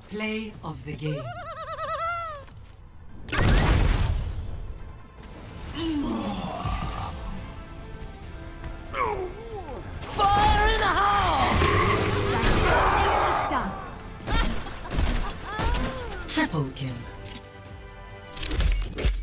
Play of the game. Fire in the hole! Triple kill.